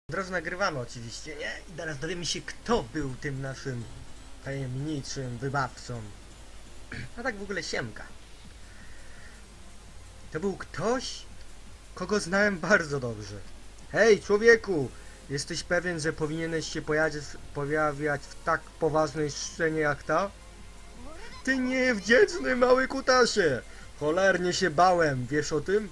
Od razu nagrywamy oczywiście, nie? I teraz dowiemy się, kto był tym naszym tajemniczym wybawcą. A tak w ogóle siemka. To był ktoś, kogo znałem bardzo dobrze. Hej, człowieku! Jesteś pewien, że powinieneś się pojawiać w tak poważnej scenie jak ta? Ty niewdzięczny mały kutasie! Cholernie się bałem, wiesz o tym?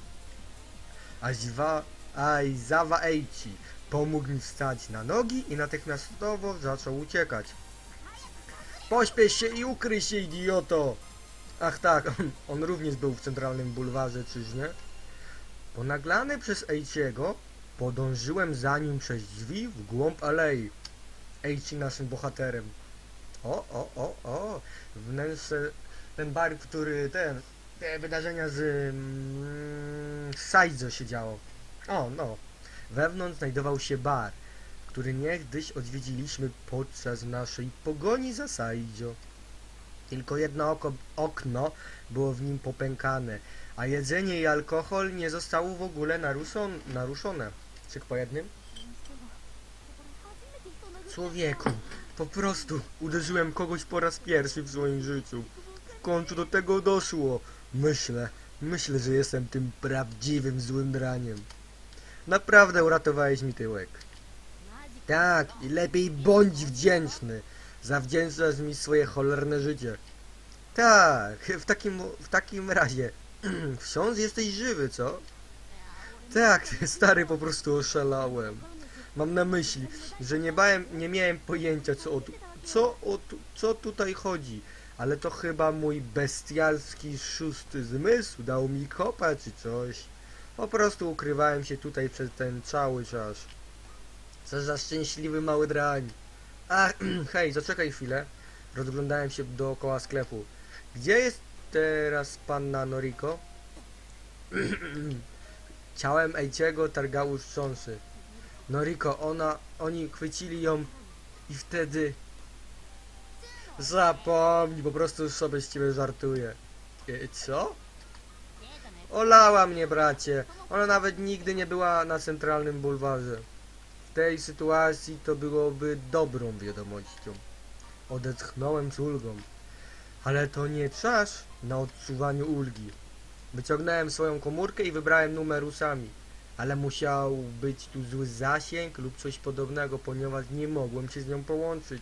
Aizawa Eiichi pomógł mi wstać na nogi i natychmiastowo zaczął uciekać. Pośpiesz się i ukryj się, idioto! Ach tak, on również był w centralnym bulwarze, czyż nie? Ponaglany przez Eiichiego, podążyłem za nim przez drzwi w głąb alei. Eiichi naszym bohaterem. O! Wnętrze, ten bar, w który te wydarzenia z Saizo się działo. O, no. Wewnątrz znajdował się bar, który niegdyś odwiedziliśmy podczas naszej pogoni za Saizo. Tylko jedno okno było w nim popękane, a jedzenie i alkohol nie zostało w ogóle naruszone. Czyk po jednym? Człowieku, po prostu uderzyłem kogoś po raz pierwszy w swoim życiu. W końcu do tego doszło. Myślę, że jestem tym prawdziwym złym draniem. Naprawdę uratowałeś mi tyłek. Tak, i lepiej bądź wdzięczny. Zawdzięczasz mi swoje cholerne życie. Tak, w takim razie. Wciąż jesteś żywy, co? Tak, stary, po prostu oszalałem. Mam na myśli, że nie miałem pojęcia, co tutaj chodzi. Ale to chyba mój bestialski szósty zmysł dał mi kopa czy coś. Po prostu ukrywałem się tutaj przez ten cały czas. Co za szczęśliwy mały drań. A, hej, zaczekaj chwilę. Rozglądałem się dookoła sklepu. Gdzie jest teraz panna Noriko? Ciałem Eiichiego targały wstrząsy. Noriko, oni chwycili ją i wtedy... Zapomnij, po prostu sobie z ciebie żartuję. Co? Olała mnie, bracie. Ona nawet nigdy nie była na centralnym bulwarze. W tej sytuacji to byłoby dobrą wiadomością. Odetchnąłem z ulgą. Ale to nie czas na odczuwaniu ulgi. Wyciągnąłem swoją komórkę i wybrałem numer ósami. Ale musiał być tu zły zasięg lub coś podobnego, ponieważ nie mogłem się z nią połączyć.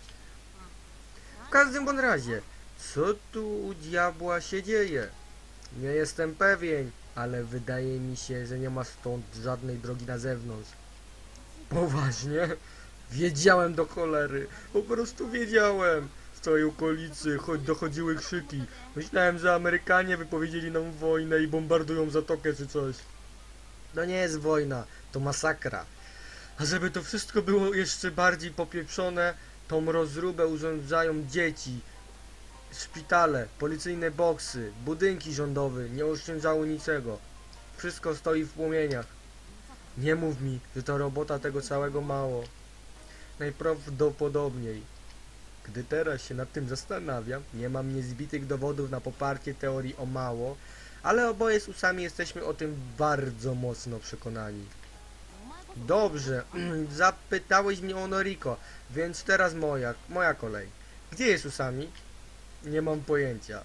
W każdym bądź razie, co tu u diabła się dzieje? Nie jestem pewien, ale wydaje mi się, że nie ma stąd żadnej drogi na zewnątrz. Poważnie? Wiedziałem do cholery. Po prostu wiedziałem. W całej okolicy dochodziły krzyki. Myślałem, że Amerykanie wypowiedzieli nam wojnę i bombardują zatokę czy coś. To nie jest wojna, to masakra. A żeby to wszystko było jeszcze bardziej popieprzone, tą rozróbę urządzają dzieci. Szpitale, policyjne boksy, budynki rządowe nie oszczędzały niczego. Wszystko stoi w płomieniach. Nie mów mi, że to robota tego całego mało. Najprawdopodobniej. Gdy teraz się nad tym zastanawiam, nie mam niezbitych dowodów na poparcie teorii o mało, ale oboje z usami jesteśmy o tym bardzo mocno przekonani. Dobrze, zapytałeś mnie o Noriko, więc teraz moja kolej. Gdzie jest usami? Nie mam pojęcia.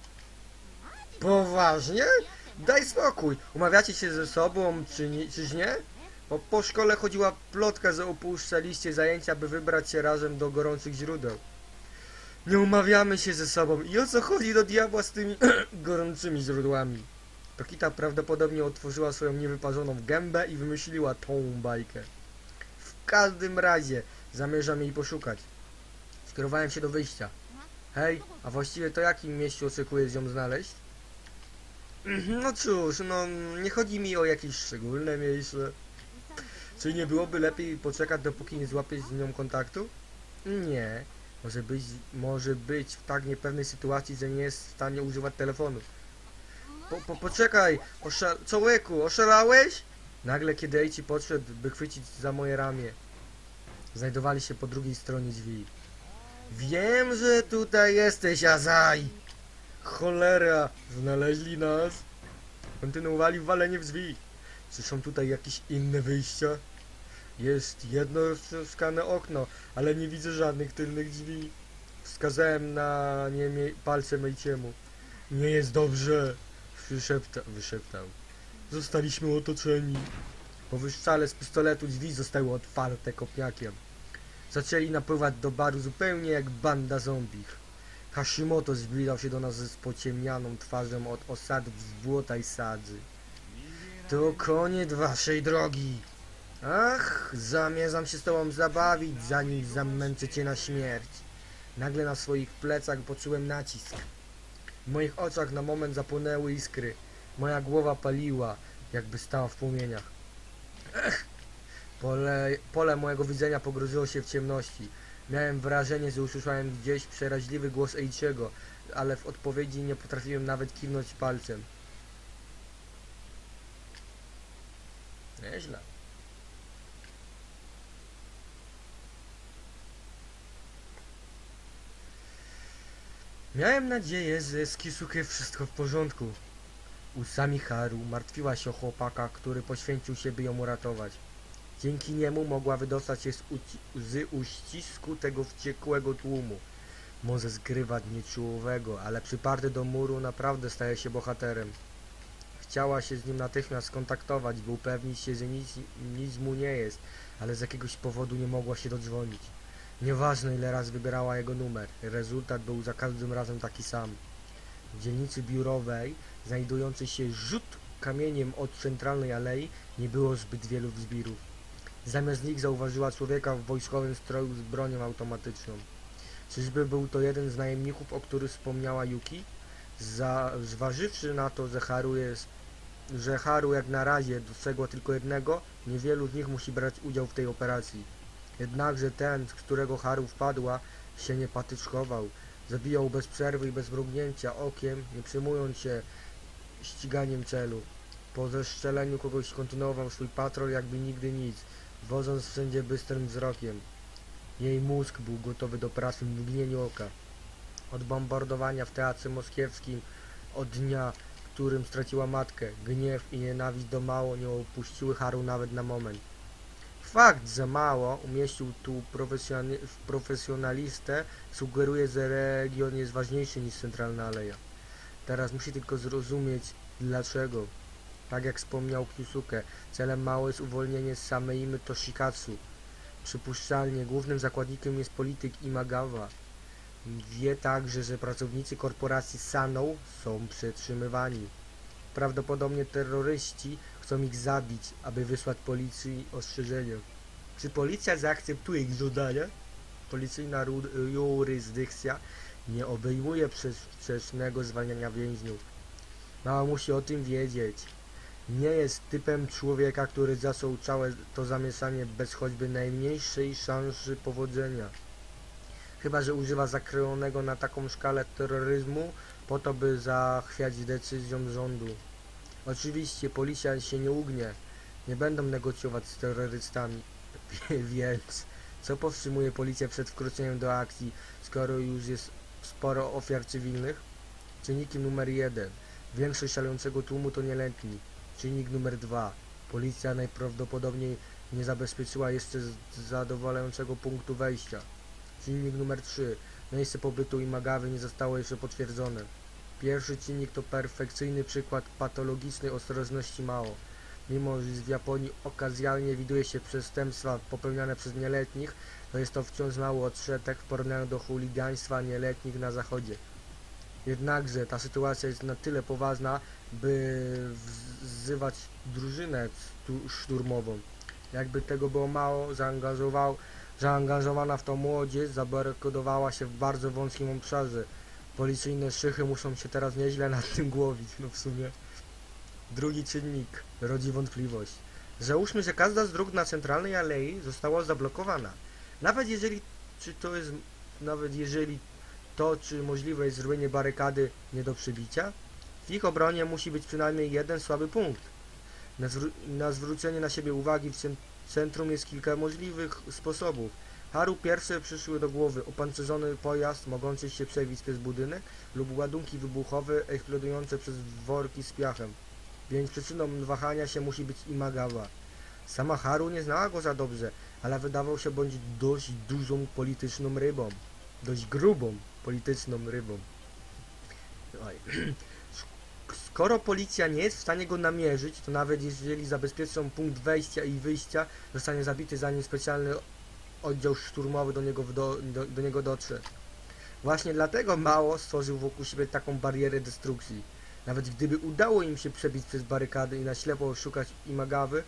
Poważnie? Daj spokój. Umawiacie się ze sobą, czyż nie? Bo po szkole chodziła plotka, że opuszczaliście zajęcia, by wybrać się razem do gorących źródeł. Nie umawiamy się ze sobą. I o co chodzi do diabła z tymi gorącymi źródłami? Tokita prawdopodobnie otworzyła swoją niewyparzoną gębę i wymyśliła tą bajkę. W każdym razie zamierzam jej poszukać. Skierowałem się do wyjścia. Hej, a właściwie to jakim mieście oczekujesz ją znaleźć? No cóż, nie chodzi mi o jakieś szczególne miejsce. Czy nie byłoby lepiej poczekać, dopóki nie złapiesz z nią kontaktu? Nie. Może być w tak niepewnej sytuacji, że nie jest w stanie używać telefonu. Poczekaj! Człowieku, oszalałeś? Nagle, kiedy Eiichi podszedł, by chwycić za moje ramię, znajdowali się po drugiej stronie drzwi. Wiem, że tutaj jesteś, Azai! Cholera! Znaleźli nas! Kontynuowali walenie w drzwi. Czy są tutaj jakieś inne wyjścia? Jest jedno roztrzaskane okno, ale nie widzę żadnych tylnych drzwi. Wskazałem na nie palcem Ejciemu. Nie jest dobrze, wyszeptał. Zostaliśmy otoczeni. Po wystrzale z pistoletu drzwi zostały otwarte kopniakiem. Zaczęli napływać do baru zupełnie jak banda zombich. Hashimoto zbliżał się do nas z pociemnianą twarzą od osadów z błota i sadzy. To koniec waszej drogi. Ach, zamierzam się z tobą zabawić, zanim zamęczę cię na śmierć. Nagle na swoich plecach poczułem nacisk. W moich oczach na moment zapłonęły iskry. Moja głowa paliła, jakby stała w płomieniach. Ech! Pole mojego widzenia pogrążyło się w ciemności. Miałem wrażenie, że usłyszałem gdzieś przeraźliwy głos Eiichiego, ale w odpowiedzi nie potrafiłem nawet kiwnąć palcem. Nieźle. Miałem nadzieję, że z Kisuke wszystko w porządku. Usami Haru martwiła się o chłopaka, który poświęcił się, by ją uratować. Dzięki niemu mogła wydostać się z uścisku tego wściekłego tłumu. Może zgrywać nieczułowego, ale przyparty do muru naprawdę staje się bohaterem. Chciała się z nim natychmiast skontaktować, by upewnić się, że nic mu nie jest, ale z jakiegoś powodu nie mogła się dodzwonić. Nieważne, ile razy wybierała jego numer, rezultat był za każdym razem taki sam. W dzielnicy biurowej, znajdującej się rzut kamieniem od centralnej alei, nie było zbyt wielu zbirów. Zamiast nich zauważyła człowieka w wojskowym stroju z bronią automatyczną. Czyżby był to jeden z najemników, o których wspomniała Yuki? Zważywszy na to, że Haru jak na razie dostrzegła tylko jednego, niewielu z nich musi brać udział w tej operacji. Jednakże ten, z którego Haru wpadła, się nie patyczkował. Zabijał bez przerwy i bez mrugnięcia okiem, nie przejmując się ściganiem celu. Po zestrzeleniu kogoś kontynuował swój patrol jakby nigdy nic, wodząc wszędzie bystrym wzrokiem. Jej mózg był gotowy do pracy w mgnieniu oka. Od bombardowania w teatrze moskiewskim, od dnia, w którym straciła matkę, gniew i nienawiść do Mao nie opuściły Haru nawet na moment. Fakt, że Mao umieścił tu profesjonalistę, sugeruje, że region jest ważniejszy niż centralna aleja. Teraz musi tylko zrozumieć dlaczego. Tak jak wspomniał Kisuke, celem Mao jest uwolnienie Sameimy Toshikatsu. Przypuszczalnie głównym zakładnikiem jest polityk Imagawa. Wie także, że pracownicy korporacji Sanou są przetrzymywani. Prawdopodobnie terroryści chcą ich zabić, aby wysłać policji ostrzeżenie. Czy policja zaakceptuje ich żądania? Policyjna jurysdykcja nie obejmuje przedwczesnego zwalniania więźniów. Mao musi o tym wiedzieć. Nie jest typem człowieka, który zaczął całe to zamieszanie bez choćby najmniejszej szansy powodzenia. Chyba że używa zakrojonego na taką skalę terroryzmu po to, by zachwiać decyzją rządu. Oczywiście policja się nie ugnie. Nie będą negocjować z terrorystami. Więc co powstrzymuje policję przed wkroczeniem do akcji, skoro już jest sporo ofiar cywilnych? Czynnikiem numer 1. Większość szalejącego tłumu to nieletni. Czynnik numer 2. Policja najprawdopodobniej nie zabezpieczyła jeszcze zadowalającego punktu wejścia. Czynnik numer 3. Miejsce pobytu Imagawy nie zostało jeszcze potwierdzone. Pierwszy czynnik to perfekcyjny przykład patologicznej ostrożności Mao. Mimo że w Japonii okazjalnie widuje się przestępstwa popełniane przez nieletnich, to jest to wciąż mały odsetek w porównaniu do chuligaństwa nieletnich na zachodzie. Jednakże ta sytuacja jest na tyle poważna, by wzywać drużynę szturmową. Jakby tego było mało, zaangażowana w to młodzież zabarykadowała się w bardzo wąskim obszarze. Policyjne szychy muszą się teraz nieźle nad tym głowić, no w sumie. Drugi czynnik rodzi wątpliwość. Załóżmy, że każda z dróg na centralnej alei została zablokowana. Nawet jeżeli czy możliwe jest zrobienie barykady nie do przebicia, w ich obronie musi być przynajmniej jeden słaby punkt. Na zwrócenie na siebie uwagi w centrum jest kilka możliwych sposobów. Haru pierwsze przyszły do głowy opancerzony pojazd mogący się przebić przez budynek lub ładunki wybuchowe eksplodujące przez worki z piachem. Więc przyczyną wahania się musi być Imagawa. Sama Haru nie znała go za dobrze, ale wydawał się bądź dość dużą polityczną rybą. Dość grubą polityczną rybą. Oj. Skoro policja nie jest w stanie go namierzyć, to nawet jeżeli zabezpieczą punkt wejścia i wyjścia, zostanie zabity, zanim specjalny oddział szturmowy do niego dotrze. Właśnie dlatego Mao stworzył wokół siebie taką barierę destrukcji. Nawet gdyby udało im się przebić przez barykady i na ślepo szukać Imagawy,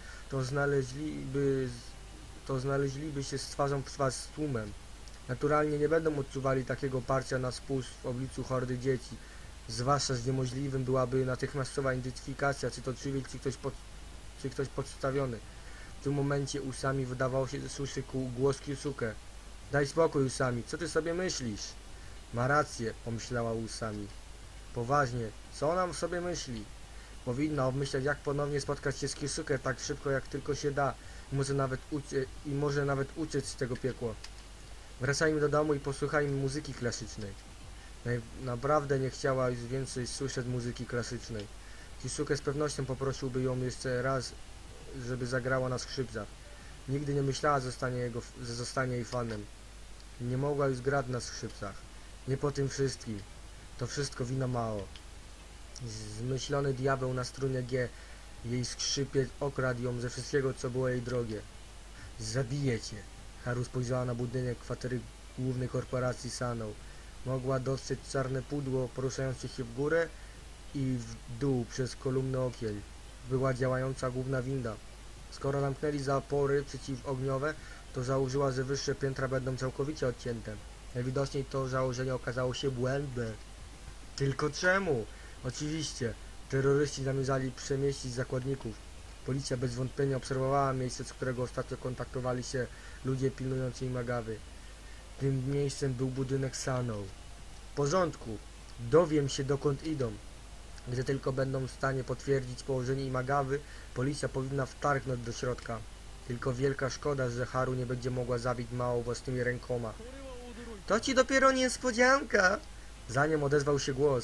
to znaleźliby się z twarzą w twarz z tłumem. Naturalnie nie będą odczuwali takiego parcia na spust w obliczu hordy dzieci, zwłaszcza, że niemożliwym byłaby natychmiastowa identyfikacja, czy to cywil, czy ktoś podstawiony. W tym momencie Usami wydawało się, że słyszy głos Kyusuke. Daj spokój, Usami, co ty sobie myślisz? Ma rację, pomyślała Usami. Poważnie, co ona sobie myśli? Powinna obmyśleć, jak ponownie spotkać się z Kyusuke tak szybko, jak tylko się da i może nawet uciec z tego piekła. Wracajmy do domu i posłuchajmy muzyki klasycznej. Naprawdę nie chciała już więcej słyszeć muzyki klasycznej. Kyusuke z pewnością poprosiłby ją jeszcze raz, żeby zagrała na skrzypcach. Nigdy nie myślała, że zostanie jej fanem. Nie mogła już grać na skrzypcach. Nie po tym wszystkim. To wszystko wina Mao. Zmyślony diabeł na strunie G. Jej skrzypiec okradł ją ze wszystkiego, co było jej drogie. Zabiję cię. Haru spojrzała na budynek kwatery głównej korporacji Sanou. Mogła dostrzec czarne pudło poruszające się w górę i w dół przez kolumny okien. Była działająca główna winda. Skoro zamknęli zapory przeciwogniowe, to założyła, że wyższe piętra będą całkowicie odcięte. Najwidoczniej to założenie okazało się błędne. Tylko czemu? Oczywiście, terroryści zamierzali przemieścić zakładników. Policja bez wątpienia obserwowała miejsce, z którego ostatnio kontaktowali się ludzie pilnujący Imagawy. Tym miejscem był budynek Sanou. W porządku, dowiem się, dokąd idą. Gdy tylko będą w stanie potwierdzić położenie Imagawy, policja powinna wtargnąć do środka. Tylko wielka szkoda, że Haru nie będzie mogła zabić Mao własnymi rękoma. To ci dopiero niespodzianka! Zanim odezwał się głos.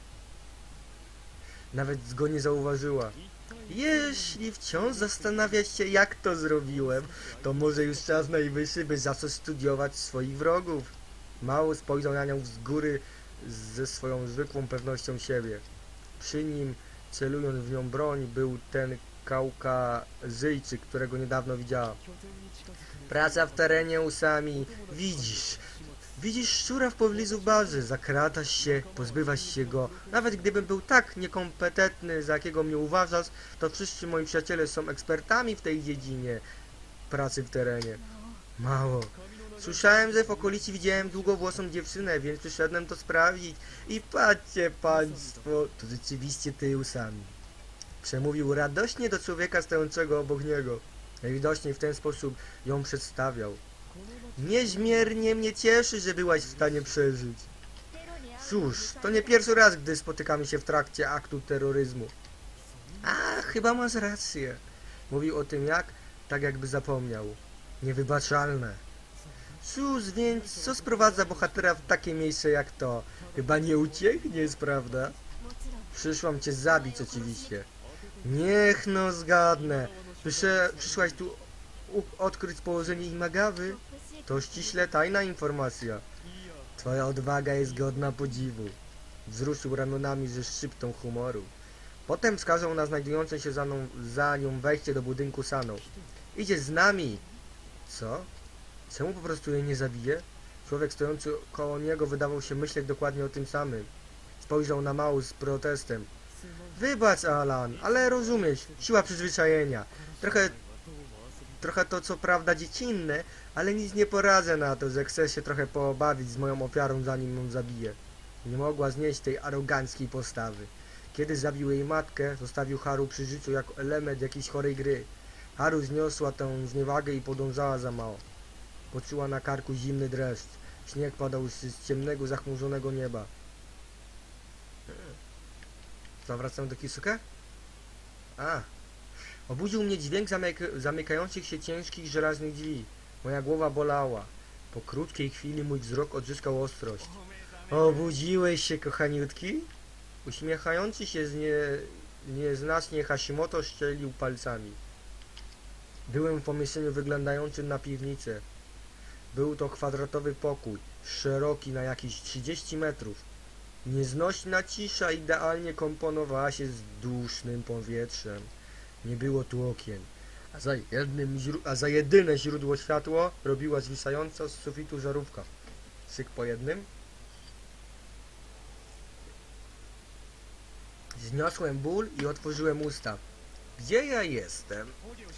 Nawet go nie zauważyła. Jeśli wciąż zastanawiać się, jak to zrobiłem, to może już czas najwyższy, by zacząć studiować swoich wrogów. Mao spojrzał na nią z góry ze swoją zwykłą pewnością siebie. Przy nim, celując w nią broń, był ten Kaukazyjczyk, którego niedawno widziała. Praca w terenie, Usami. Widzisz szczura w pobliżu bazy, zakradasz się, pozbywasz się go. Nawet gdybym był tak niekompetentny, za jakiego mnie uważasz, to wszyscy moi przyjaciele są ekspertami w tej dziedzinie pracy w terenie. Mało. Słyszałem, że w okolicy widziałem długowłosą dziewczynę, więc przyszedłem to sprawdzić. I patrzcie państwo, to rzeczywiście ty, Usami. Przemówił radośnie do człowieka stojącego obok niego. Najwidoczniej w ten sposób ją przedstawiał. Niezmiernie mnie cieszy, że byłaś w stanie przeżyć. Cóż, to nie pierwszy raz, gdy spotykamy się w trakcie aktu terroryzmu. A, chyba masz rację. Mówił o tym tak jakby zapomniał. Niewybaczalne. Cóż, więc co sprowadza bohatera w takie miejsce jak to? Chyba nie uciekniesz, prawda? Przyszłam cię zabić oczywiście. Niech no zgadnę. Przyszłaś tu odkryć położenie Imagawy? To ściśle tajna informacja. Twoja odwaga jest godna podziwu. Wzruszył ramionami ze szczyptą humoru. Potem wskazał na znajdujące się za nią wejście do budynku Sanou. Idzie z nami. Co? Czemu po prostu jej nie zabije? Człowiek stojący koło niego wydawał się myśleć dokładnie o tym samym. Spojrzał na Mao z protestem. Wybacz, Alan, ale rozumiesz, siła przyzwyczajenia. Trochę to co prawda dziecinne, ale nic nie poradzę na to, że chcesz się trochę poobawić z moją ofiarą, zanim ją zabiję. Nie mogła znieść tej aroganckiej postawy. Kiedy zabił jej matkę, zostawił Haru przy życiu jako element jakiejś chorej gry. Haru zniosła tę zniewagę i podążała za Mao. Poczuła na karku zimny dreszcz. Śnieg padał z ciemnego, zachmurzonego nieba. Zawracam do Kyusuke? Obudził mnie dźwięk zamykających się ciężkich żelaznych drzwi. Moja głowa bolała. Po krótkiej chwili mój wzrok odzyskał ostrość. Obudziłeś się, kochaniutki? Uśmiechający się nieznacznie Hashimoto szczelił palcami. Byłem w pomieszczeniu wyglądającym na piwnicę. Był to kwadratowy pokój, szeroki na jakieś 30 metrów. Nieznośna cisza idealnie komponowała się z dusznym powietrzem. Nie było tu okien, a za jedyne źródło światła robiła zwisająca z sufitu żarówka. Syk po jednym. Zniosłem ból i otworzyłem usta. Gdzie ja jestem?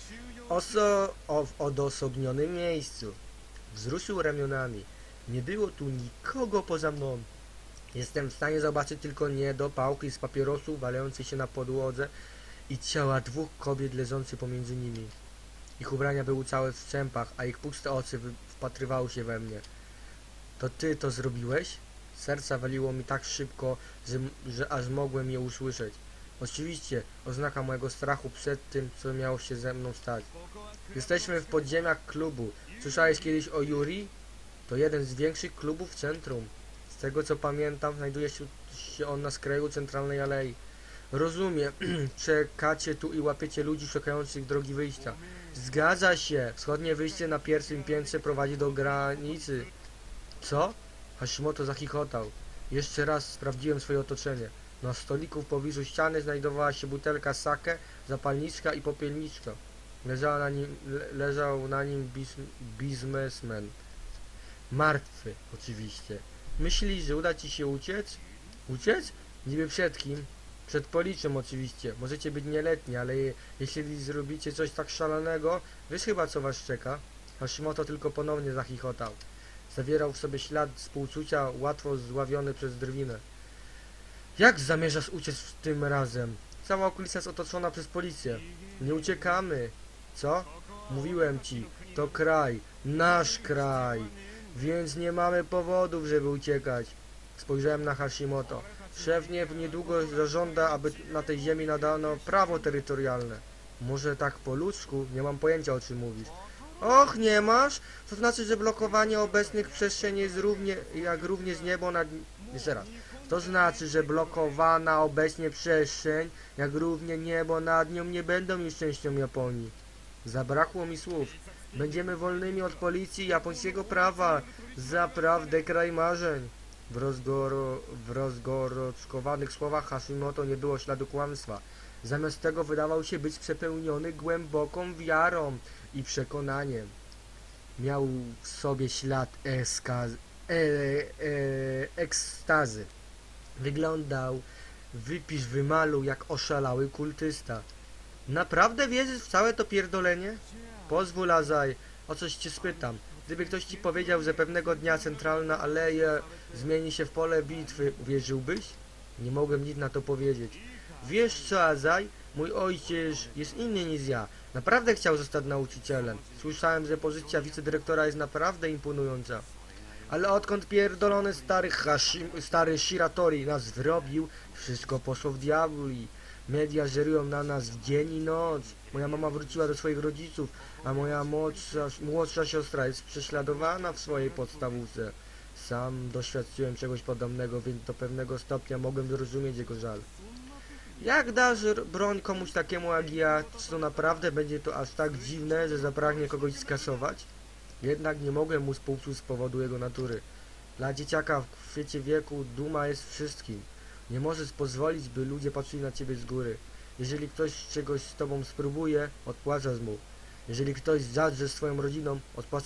W odosobnionym miejscu. Wzruszył ramionami. Nie było tu nikogo poza mną. Jestem w stanie zobaczyć tylko niedopałki z papierosów walające się na podłodze i ciała dwóch kobiet leżących pomiędzy nimi. Ich ubrania były całe w strzępach, a ich puste oczy wpatrywały się we mnie. To ty to zrobiłeś? Serca waliło mi tak szybko, że aż mogłem je usłyszeć. Oczywiście, oznaka mojego strachu przed tym, co miało się ze mną stać. Jesteśmy w podziemiach klubu. Słyszałeś kiedyś o Yuri? To jeden z większych klubów w centrum. Z tego co pamiętam, znajduje się on na skraju centralnej alei. Rozumiem, czekacie tu i łapiecie ludzi szukających drogi wyjścia. Zgadza się, wschodnie wyjście na pierwszym piętrze prowadzi do granicy. Co? Hashimoto zachichotał. Jeszcze raz sprawdziłem swoje otoczenie. Na stoliku w pobliżu ściany znajdowała się butelka sake, zapalniczka i popielniczka. Leżał na nim biznesmen. Martwy, oczywiście. Myślisz, że uda ci się uciec? Uciec? Niby przed kim? Przed policzem oczywiście. Możecie być nieletni, ale jeśli zrobicie coś tak szalonego, wiesz chyba co was czeka? Hashimoto tylko ponownie zachichotał. Zawierał w sobie ślad współczucia, łatwo zławiony przez drwinę. Jak zamierzasz uciec tym razem? Cała okolica jest otoczona przez policję. Nie uciekamy. Co? Mówiłem ci, to kraj, nasz kraj, więc nie mamy powodów, żeby uciekać. Spojrzałem na Hashimoto. Szef niedługo zażąda, aby na tej ziemi nadano prawo terytorialne. Może tak po ludzku? Nie mam pojęcia, o czym mówisz. Och, nie masz? To znaczy, że blokowanie obecnych przestrzeni jest również niebo nad... Jeszcze raz. To znaczy, że blokowana obecnie przestrzeń, jak równie niebo nad nią, nie będą już częścią Japonii. Zabrakło mi słów. Będziemy wolnymi od policji i japońskiego prawa. Zaprawdę kraj marzeń. W rozgorączkowanych słowach Hashimoto nie było śladu kłamstwa. Zamiast tego wydawał się być przepełniony głęboką wiarą i przekonaniem. Miał w sobie ślad ekstazy. Wyglądał, wymaluj jak oszalały kultysta. Naprawdę wierzysz w całe to pierdolenie? Pozwól, Azaj, o coś cię spytam. Gdyby ktoś ci powiedział, że pewnego dnia centralna aleja zmieni się w pole bitwy, uwierzyłbyś? Nie mogłem nic na to powiedzieć. Wiesz co, Azaj? Mój ojciec jest inny niż ja. Naprawdę chciał zostać nauczycielem. Słyszałem, że pozycja wicedyrektora jest naprawdę imponująca. Ale odkąd pierdolony stary Shiratori nas wyrobił, wszystko poszło w diabli. Media żerują na nas w dzień i noc. Moja mama wróciła do swoich rodziców, a moja młodsza siostra jest prześladowana w swojej podstawówce. Sam doświadczyłem czegoś podobnego, więc do pewnego stopnia mogłem zrozumieć jego żal. Jak dasz broń komuś takiemu jak ja, czy to naprawdę będzie to aż tak dziwne, że zapragnie kogoś skasować? Jednak nie mogłem mu współczuć z powodu jego natury. Dla dzieciaka w kwiecie wieku duma jest wszystkim. Nie możesz pozwolić, by ludzie patrzyli na ciebie z góry. Jeżeli ktoś czegoś z tobą spróbuje, odpłacasz mu. Jeżeli ktoś zadrze swoją rodziną,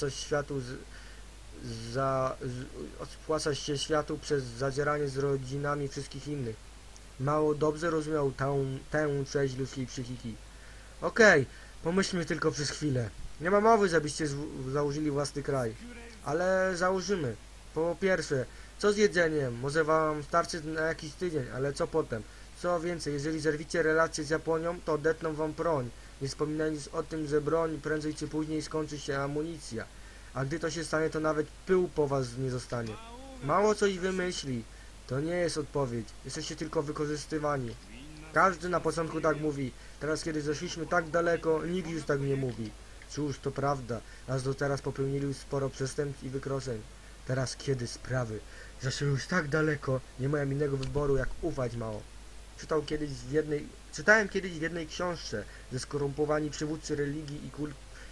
odpłacasz się światu przez zadzieranie z rodzinami wszystkich innych. Mało dobrze rozumiał tę część ludzkiej psychiki. Okej, pomyślmy tylko przez chwilę. Nie ma mowy, żebyście założyli własny kraj. Ale założymy. Po pierwsze, co z jedzeniem? Może wam starczy na jakiś tydzień, ale co potem? Co więcej, jeżeli zerwicie relacje z Japonią, to odetną wam broń. Nie wspominając o tym, że broń prędzej czy później skończy się amunicja. A gdy to się stanie, to nawet pył po was nie zostanie. Mało coś wymyśli. To nie jest odpowiedź. Jesteście tylko wykorzystywani. Każdy na początku tak mówi. Teraz, kiedy zeszliśmy tak daleko, nikt już tak nie mówi. Cóż, to prawda. Aż do teraz popełnili już sporo przestępstw i wykroczeń. Teraz, kiedy sprawy zaszły już tak daleko, nie mają innego wyboru, jak ufać mało. Czytałem kiedyś w jednej książce, że skorumpowani przywódcy religii i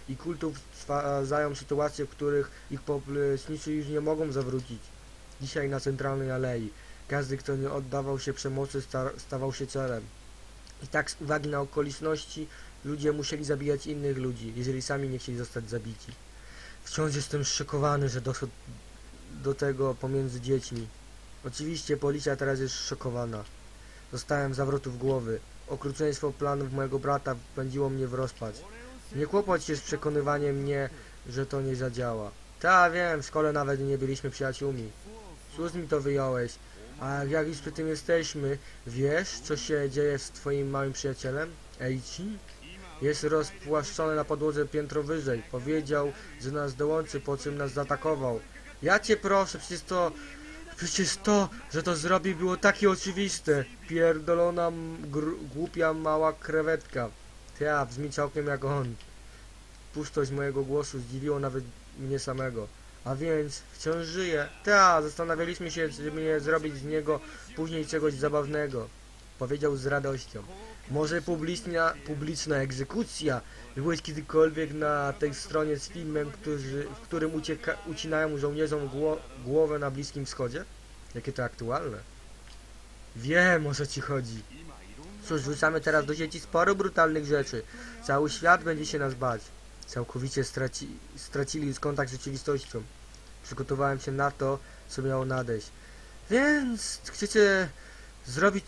i kultów stwarzają sytuacje, w których ich poplecznicy już nie mogą zawrócić. Dzisiaj na centralnej alei każdy, kto nie oddawał się przemocy, stawał się celem. I tak z uwagi na okoliczności ludzie musieli zabijać innych ludzi, jeżeli sami nie chcieli zostać zabici. Wciąż jestem zszokowany, że doszło do tego pomiędzy dziećmi. Oczywiście policja teraz jest szokowana. Dostałem zawrotów głowy. Okrucieństwo planów mojego brata wpędziło mnie w rozpacz. Nie kłopot się z przekonywaniem mnie, że to nie zadziała. Ta, wiem, w szkole nawet nie byliśmy przyjaciółmi. Cóż mi to wyjąłeś? A jak już przy tym jesteśmy, wiesz, co się dzieje z twoim małym przyjacielem? Eichi? Jest rozpłaszczony na podłodze piętro wyżej. Powiedział, że nas dołączy, po czym nas zaatakował. Ja cię proszę, przecież to, że to zrobił, było takie oczywiste. Pierdolona, głupia mała krewetka. Ja, brzmi całkiem jak on. Pustość mojego głosu zdziwiło nawet mnie samego. A więc wciąż żyje. Ta, zastanawialiśmy się, żeby nie zrobić z niego później czegoś zabawnego. Powiedział z radością. Może publiczna egzekucja? Byłeś kiedykolwiek na tej stronie z filmem, w którym ucinają żołnierzom głowę na Bliskim Wschodzie? Jakie to aktualne. Wiem, o co ci chodzi. Cóż, wrzucamy teraz do sieci sporo brutalnych rzeczy. Cały świat będzie się nas bać. Całkowicie stracili kontakt z rzeczywistością. Przygotowałem się na to, co miało nadejść. Więc chcecie zrobić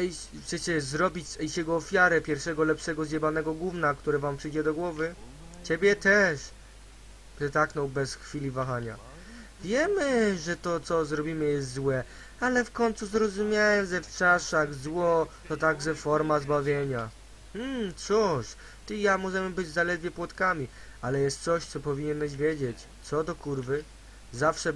z Ejsiego ofiarę, pierwszego lepszego zjebanego gówna, które wam przyjdzie do głowy? Ciebie też! Przytaknął bez chwili wahania. Wiemy, że to, co zrobimy, jest złe, ale w końcu zrozumiałem, że w czasach zło to także forma zbawienia. Cóż, ty i ja możemy być zaledwie płotkami, ale jest coś, co powinieneś wiedzieć. Co do kurwy? Zawsze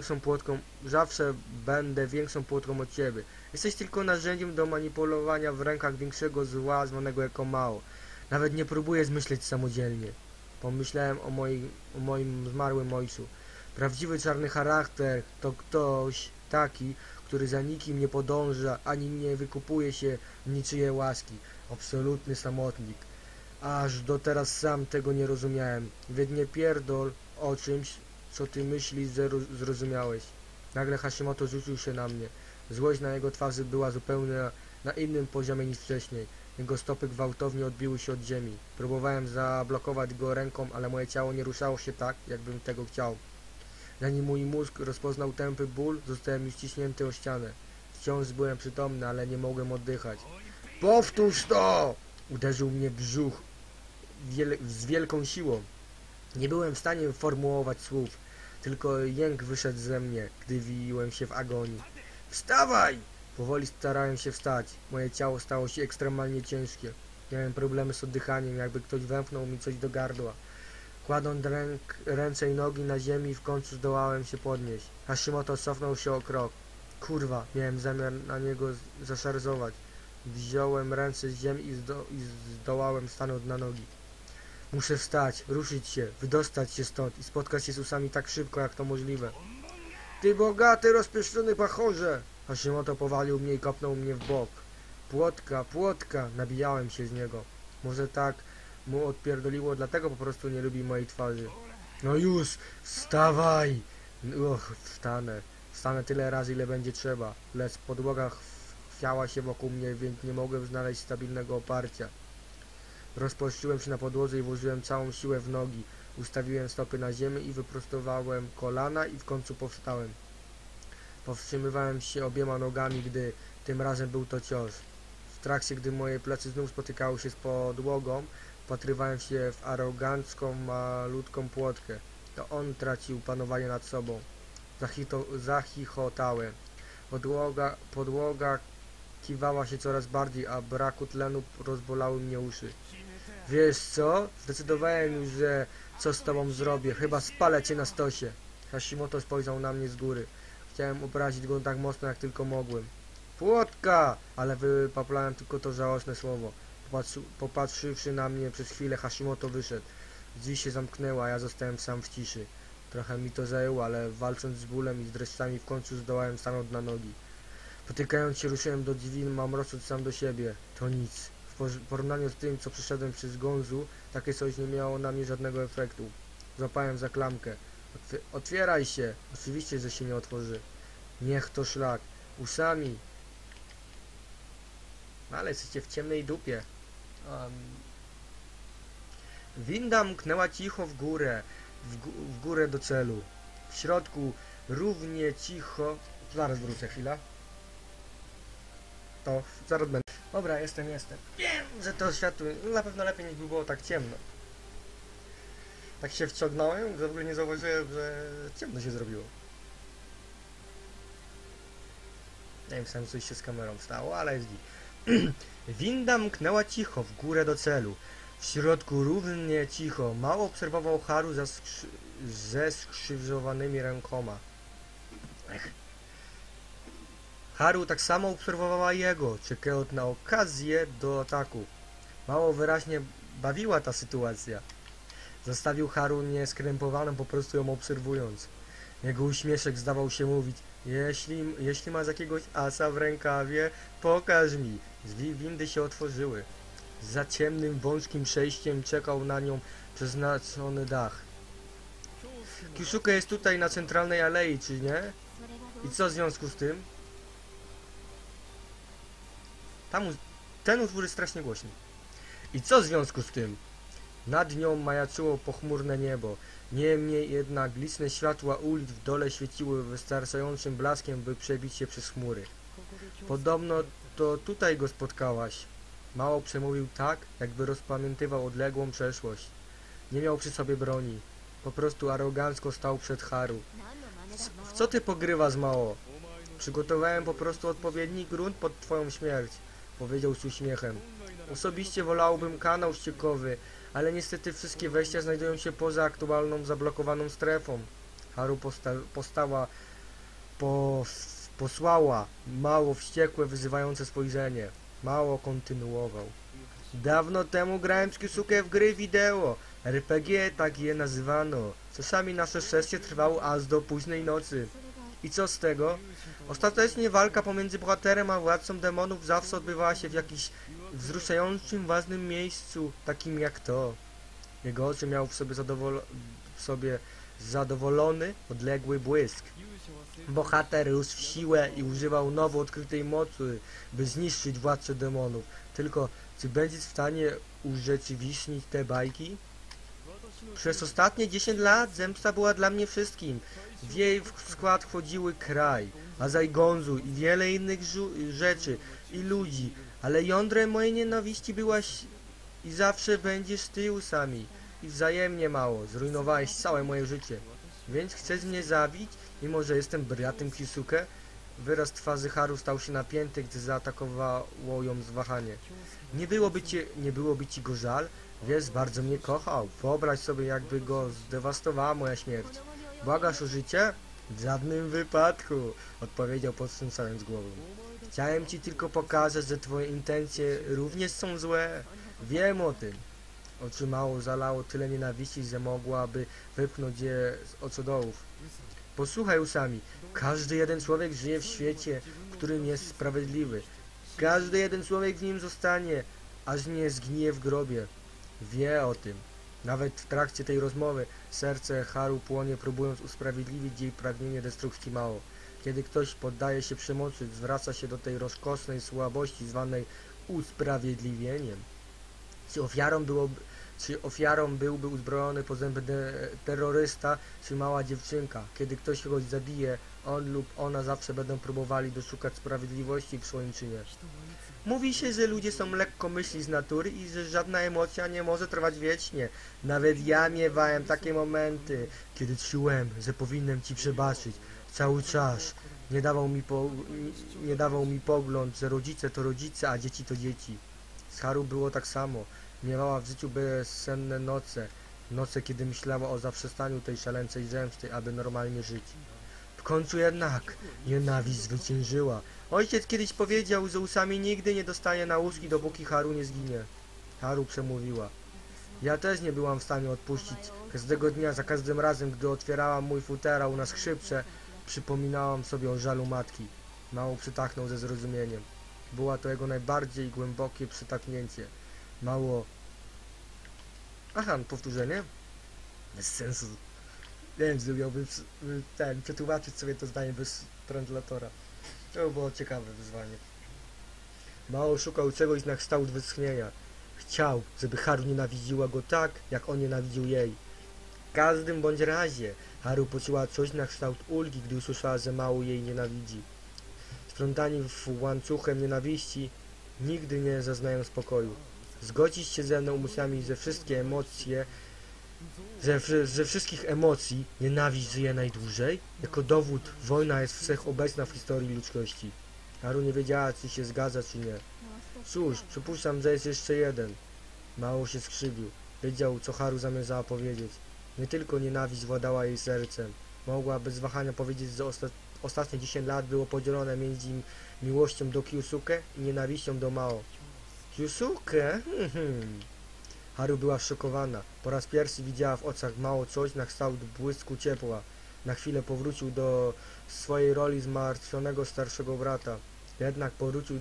będę większą płotką od ciebie. Jesteś tylko narzędziem do manipulowania w rękach większego zła, zwanego jako Mao. Nawet nie próbuję zmyśleć samodzielnie. Pomyślałem o moim zmarłym ojcu. Prawdziwy czarny charakter to ktoś taki, który za nikim nie podąża, ani nie wykupuje się niczyje łaski. Absolutny samotnik. Aż do teraz sam tego nie rozumiałem. Więc nie pierdol o czymś, co ty myślisz, że zrozumiałeś. Nagle Hashimoto rzucił się na mnie. Złość na jego twarzy była zupełnie na innym poziomie niż wcześniej. Jego stopy gwałtownie odbiły się od ziemi. Próbowałem zablokować go ręką, ale moje ciało nie ruszało się tak, jakbym tego chciał. Zanim mój mózg rozpoznał tępy ból, zostałem już ciśnięty o ścianę. Wciąż byłem przytomny, ale nie mogłem oddychać. Powtórz to! Uderzył mnie brzuch z wielką siłą. Nie byłem w stanie formułować słów, tylko jęk wyszedł ze mnie, gdy wiłem się w agonii. Wstawaj! Powoli starałem się wstać. Moje ciało stało się ekstremalnie ciężkie. Miałem problemy z oddychaniem, jakby ktoś wepchnął mi coś do gardła. Kładąc ręce i nogi na ziemi, w końcu zdołałem się podnieść. Hashimoto cofnął się o krok. Kurwa, miałem zamiar na niego zaszarżować. Wziąłem ręce z ziemi i zdołałem stanąć na nogi. Muszę wstać, ruszyć się, wydostać się stąd i spotkać się z Usami tak szybko, jak to możliwe. Ty bogaty, rozpieszczony pachorze! Hashimoto powalił mnie i kopnął mnie w bok. Płotka! Nabijałem się z niego. Może tak mu odpierdoliło, dlatego po prostu nie lubi mojej twarzy. No już, wstawaj! Wstanę. Wstanę tyle razy, ile będzie trzeba. Lecz podłoga chwiała się wokół mnie, więc nie mogłem znaleźć stabilnego oparcia. Rozpłaszczyłem się na podłodze i włożyłem całą siłę w nogi. Ustawiłem stopy na ziemi i wyprostowałem kolana i w końcu powstałem. Powstrzymywałem się obiema nogami, gdy tym razem był to cios. W trakcie, gdy moje plecy znów spotykały się z podłogą, wpatrywałem się w arogancką, malutką płotkę. To on tracił panowanie nad sobą. Zachichotałem. Podłoga kiwała się coraz bardziej, a braku tlenu rozbolały mnie uszy. Wiesz co? Zdecydowałem już, że co z tobą zrobię. Chyba spalę cię na stosie. Hashimoto spojrzał na mnie z góry. Chciałem obrazić go tak mocno, jak tylko mogłem. Płotka! Ale wypaplałem tylko to żałosne słowo. Popatrzywszy na mnie przez chwilę, Hashimoto wyszedł. Drzwi się zamknęła, a ja zostałem sam w ciszy. Trochę mi to zajęło, ale walcząc z bólem i z dreszczami w końcu zdołałem stanąć na nogi. Potykając się ruszyłem do drzwi, mamrocząc sam do siebie. To nic. W w porównaniu z tym, co przeszedłem przez Gonzu, takie coś nie miało na mnie żadnego efektu. Złapałem za klamkę. Otwieraj się! Oczywiście, że się nie otworzy. Niech to szlak. Usami. Ale jesteście w ciemnej dupie. Winda mknęła cicho w górę. W górę do celu. W środku równie cicho... Zaraz wrócę, chwila. To, zaraz będę. Dobra, jestem. Wiem, że to światło na pewno lepiej niż by było tak ciemno. Tak się wciągnąłem, że w ogóle nie zauważyłem, że ciemno się zrobiło. Nie wiem, sam coś się z kamerą stało, ale jest Winda mknęła cicho w górę do celu. W środku równie cicho. Mało obserwował Haru ze skrzyżowanymi rękoma. Haru tak samo obserwowała jego, czekając na okazję do ataku. Mało wyraźnie bawiła ta sytuacja. Zostawił Haru nieskrępowaną, po prostu ją obserwując. Jego uśmieszek zdawał się mówić: jeśli masz jakiegoś asa w rękawie, pokaż mi. Drzwi windy się otworzyły. Za ciemnym, wąskim przejściem czekał na nią przeznaczony dach. Kyusuke jest tutaj na centralnej alei, czy nie? I co w związku z tym? Ten utwór jest strasznie głośny. I co w związku z tym? Nad nią majaczyło pochmurne niebo. Niemniej jednak liczne światła ulic w dole świeciły wystarczającym blaskiem, by przebić się przez chmury. Podobno to tutaj go spotkałaś. Mało przemówił tak, jakby rozpamiętywał odległą przeszłość. Nie miał przy sobie broni. Po prostu arogancko stał przed Haru. W co ty pogrywasz, Mao? Przygotowałem po prostu odpowiedni grunt pod twoją śmierć, powiedział z uśmiechem. Osobiście wolałbym kanał ściekowy, ale niestety wszystkie wejścia znajdują się poza aktualną zablokowaną strefą. Haru posłała Mao wściekłe, wyzywające spojrzenie. Mao kontynuował. Dawno temu grałem z Kyusuke w gry wideo. RPG tak je nazywano. Czasami nasze sesje trwały aż do późnej nocy. I co z tego? Ostatecznie walka pomiędzy bohaterem a władcą demonów zawsze odbywała się w jakimś wzruszającym, ważnym miejscu, takim jak to. Jego oczy miał w sobie zadowolony, odległy błysk. Bohater rósł w siłę i używał nowo odkrytej mocy, by zniszczyć władcę demonów. Tylko, czy będzie w stanie urzeczywistnić te bajki? Przez ostatnie 10 lat zemsta była dla mnie wszystkim. W jej skład wchodziły kraj, Azai Gonzu i wiele innych rzeczy i ludzi, ale jądrem mojej nienawiści byłaś i zawsze będziesz ty, Usami. I wzajemnie, Mało, zrujnowałeś całe moje życie. Więc chcesz mnie zabić, mimo że jestem bratem Kyusuke? Wyraz twarzy Haru stał się napięty, gdy zaatakowało ją zwahanie. Nie byłoby ci go żal? Wiesz, bardzo mnie kochał. Wyobraź sobie, jakby go zdewastowała moja śmierć. Błagasz o życie? W żadnym wypadku, odpowiedział, potrząsając głową. Chciałem ci tylko pokazać, że twoje intencje również są złe. Wiem o tym. Oczy Mało zalało tyle nienawiści, że mogłaby wypchnąć je z oczodołów. Posłuchaj, Usami, każdy jeden człowiek żyje w świecie, w którym jest sprawiedliwy. Każdy jeden człowiek w nim zostanie, aż nie zgnije w grobie. Wie o tym. Nawet w trakcie tej rozmowy serce Haru płonie, próbując usprawiedliwić jej pragnienie destrukcji Mao. Kiedy ktoś poddaje się przemocy, zwraca się do tej rozkosznej słabości zwanej usprawiedliwieniem. Czy ofiarą byłby uzbrojony po zęby terrorysta, czy mała dziewczynka? Kiedy ktoś kogoś zabije, on lub ona zawsze będą próbowali doszukać sprawiedliwości w swoim czynie. Mówi się, że ludzie są lekkomyślni z natury i że żadna emocja nie może trwać wiecznie. Nawet ja miewałem takie momenty, kiedy czułem, że powinienem ci przebaczyć. Cały czas nie dawał mi pogląd, że rodzice to rodzice, a dzieci to dzieci. Z Haru było tak samo. Miewała w życiu bezsenne noce. Noce, kiedy myślała o zaprzestaniu tej szaleńczej zemsty, aby normalnie żyć. W końcu jednak nienawiść zwyciężyła. Ojciec kiedyś powiedział, że Usami nigdy nie dostanie nauczki, dopóki Haru nie zginie. Haru przemówiła. Ja też nie byłam w stanie odpuścić. Każdego dnia, za każdym razem, gdy otwierałam mój futerał na skrzypce, przypominałam sobie o żalu matki. Mało przytachnął ze zrozumieniem. Była to jego najbardziej głębokie przytaknięcie. Mało... Aha, powtórzenie? Bez sensu. Nie wiem, czy miałbym przetłumaczyć sobie to zdanie bez translatora. To było ciekawe wyzwanie. Mao szukał czegoś na kształt wytchnienia. Chciał, żeby Haru nienawidziła go tak, jak on nienawidził jej. W każdym bądź razie Haru poczuła coś na kształt ulgi, gdy usłyszała, że Mao jej nienawidzi. Splątani w łańcuchem nienawiści nigdy nie zaznają spokoju. Zgodzić się ze mną umysłami, że wszystkie emocje, ze wszystkich emocji nienawiść żyje najdłużej? Jako dowód wojna jest wszechobecna w historii ludzkości. Haru nie wiedziała, czy się zgadza, czy nie. Cóż, przypuszczam, że jest jeszcze jeden. Mao się skrzywił. Wiedział, co Haru zamierzała powiedzieć. Nie tylko nienawiść władała jej sercem. Mogła bez wahania powiedzieć, że ostatnie 10 lat było podzielone między miłością do Kyusuke i nienawiścią do Mao. Kyusuke? Haru była szokowana. Po raz pierwszy widziała w oczach Mao coś na kształt błysku ciepła. Na chwilę powrócił do swojej roli zmartwionego starszego brata. Jednak powrócił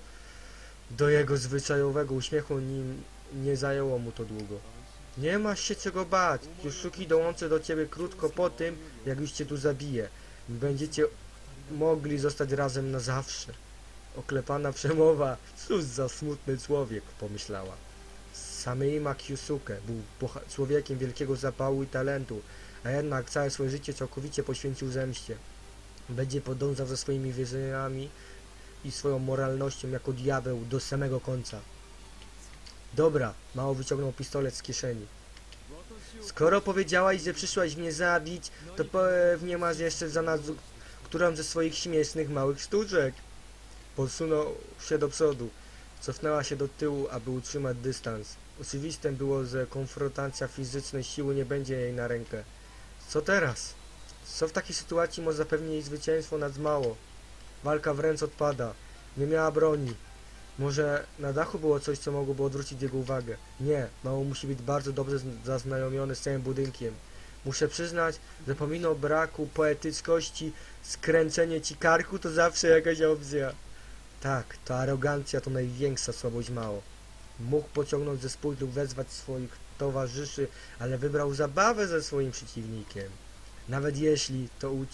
do jego zwyczajowego uśmiechu, nim nie zajęło mu to długo. Nie masz się czego bać. Kyusuke dołączy do ciebie krótko po tym, jak już cię tu zabije. Będziecie mogli zostać razem na zawsze. Oklepana przemowa. Cóż za smutny człowiek, pomyślała. Sameima Kyusuke był człowiekiem wielkiego zapału i talentu, a jednak całe swoje życie całkowicie poświęcił zemście. Będzie podążał za swoimi wierzeniami i swoją moralnością jako diabeł do samego końca. Dobra, Mao wyciągnął pistolet z kieszeni. Skoro powiedziałaś, że przyszłaś mnie zabić, to pewnie masz jeszcze w zanadrzu którą ze swoich śmiesznych małych sztuczek. Posunął się do przodu. Cofnęła się do tyłu, aby utrzymać dystans. Oczywiste było, że konfrontacja fizycznej siły nie będzie jej na rękę. Co teraz? Co w takiej sytuacji może zapewnić jej zwycięstwo nad Mao? Walka wręcz odpada. Nie miała broni. Może na dachu było coś, co mogłoby odwrócić jego uwagę. Nie, Mao musi być bardzo dobrze zaznajomiony z całym budynkiem. Muszę przyznać, że pomimo braku poetyckości, skręcenie ci karku to zawsze jakaś opcja. Tak, ta arogancja to największa słabość Mao. Mógł pociągnąć ze spód lub wezwać swoich towarzyszy, ale wybrał zabawę ze swoim przeciwnikiem. Nawet jeśli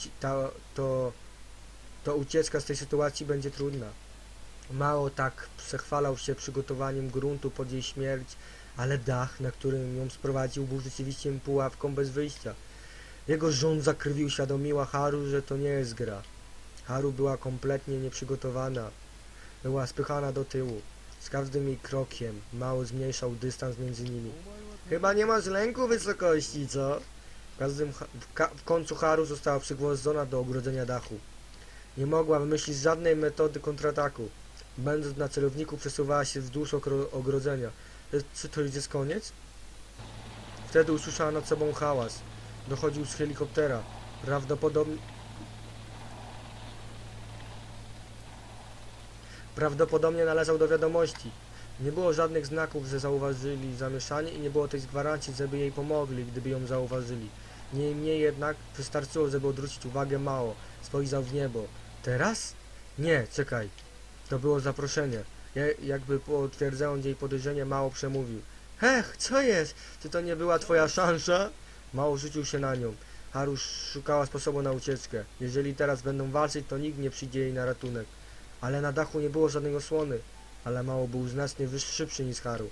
to ucieczka z tej sytuacji będzie trudna. Mao tak przechwalał się przygotowaniem gruntu pod jej śmierć, ale dach, na którym ją sprowadził, był rzeczywiście pułapką bez wyjścia. Jego żądza krwi uświadomiła Haru, że to nie jest gra. Haru była kompletnie nieprzygotowana. Była spychana do tyłu. Z każdym jej krokiem Mao zmniejszał dystans między nimi. Chyba nie masz lęku wysokości, co? W końcu Haru została przygwożdżona do ogrodzenia dachu. Nie mogła wymyślić żadnej metody kontrataku. Będąc na celowniku, przesuwała się wzdłuż ogrodzenia. Czy to już jest koniec? Wtedy usłyszała nad sobą hałas. Dochodził z helikoptera. Prawdopodobnie należał do wiadomości. Nie było żadnych znaków, że zauważyli zamieszanie i nie było też gwarancji, żeby jej pomogli, gdyby ją zauważyli. Niemniej jednak wystarczyło, żeby odwrócić uwagę Mao. Spojrzał w niebo. Teraz? Nie, czekaj. To było zaproszenie. Jakby potwierdzając jej podejrzenie, Mao przemówił. Hech, co jest? Czy to nie była twoja szansa? Mao rzucił się na nią. Haru szukała sposobu na ucieczkę. Jeżeli teraz będą walczyć, to nikt nie przyjdzie jej na ratunek. Ale na dachu nie było żadnej osłony. Ale Mao był znacznie szybszy niż Haru.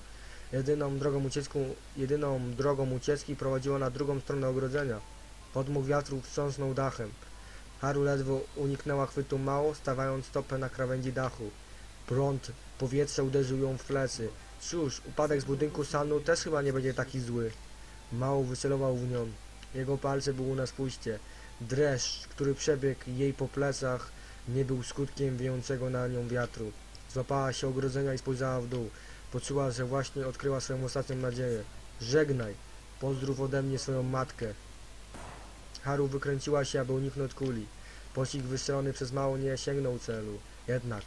Jedyną drogą ucieczki prowadziła na drugą stronę ogrodzenia. Podmuch wiatru wstrząsnął dachem. Haru ledwo uniknęła chwytu Mao, stawiając stopę na krawędzi dachu. Prąd powietrza uderzył ją w plecy. Cóż, upadek z budynku Sanu też chyba nie będzie taki zły. Mao wycelował w nią. Jego palce były na spuście. Dreszcz, który przebiegł jej po plecach, nie był skutkiem wiejącego na nią wiatru. Złapała się ogrodzenia i spojrzała w dół. Poczuła, że właśnie odkryła swoją ostatnią nadzieję. Żegnaj. Pozdrów ode mnie swoją matkę. Haru wykręciła się, aby uniknąć kuli. Pocisk wystrzelony przez Mao nie sięgnął celu. Jednak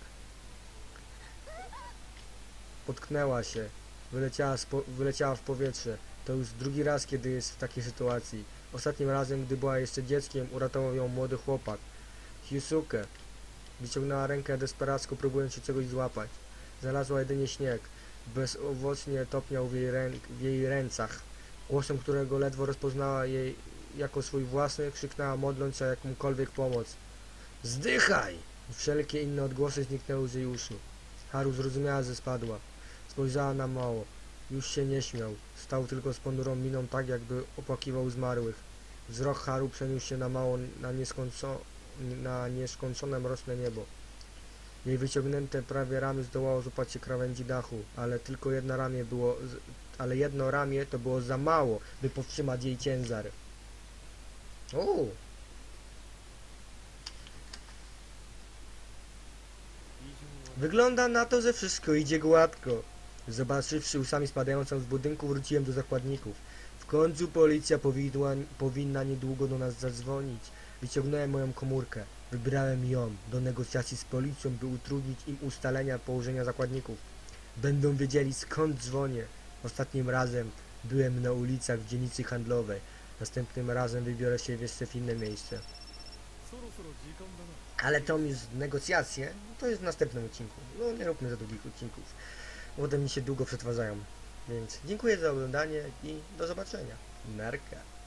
potknęła się. Wyleciała w powietrze. To już drugi raz, kiedy jest w takiej sytuacji. Ostatnim razem, gdy była jeszcze dzieckiem, uratował ją młody chłopak. Kyusuke. Wyciągnęła rękę desperacko, próbując się czegoś złapać. Znalazła jedynie śnieg. Bezowocnie topniał w jej ręcach. Głosem, którego ledwo rozpoznała jej jako swój własny, krzyknęła, modląc się o jakąkolwiek pomoc. Zdychaj! Wszelkie inne odgłosy zniknęły z jej uszu. Haru zrozumiała, że spadła. Spojrzała na Mao. Już się nie śmiał. Stał tylko z ponurą miną, tak jakby opłakiwał zmarłych. Wzrok Haru przeniósł się na Mao, na nieskończone mroczne niebo. Jej wyciągnięte prawie ramię zdołało złapać się krawędzi dachu, ale tylko jedno ramię to było za mało, by powstrzymać jej ciężar. O! Wygląda na to, że wszystko idzie gładko. Zobaczywszy łzami spadającą z budynku, wróciłem do zakładników. W końcu policja powinna niedługo do nas zadzwonić. Wyciągnąłem moją komórkę. Wybrałem ją do negocjacji z policją, by utrudnić im ustalenia położenia zakładników. Będą wiedzieli, skąd dzwonię. Ostatnim razem byłem na ulicach w dzielnicy handlowej. Następnym razem wybiorę się jeszcze w inne miejsce. Ale to już negocjacje, to jest w następnym odcinku. No nie róbmy za długich odcinków. Potem mi się długo przetwarzają. Więc dziękuję za oglądanie i do zobaczenia. Narka.